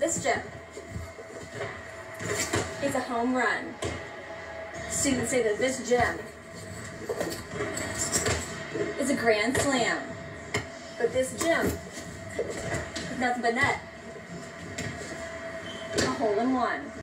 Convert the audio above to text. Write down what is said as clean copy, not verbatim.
this gym is a home run. Students say that this gym is a grand slam. But this gym is nothing but net. A hole in one.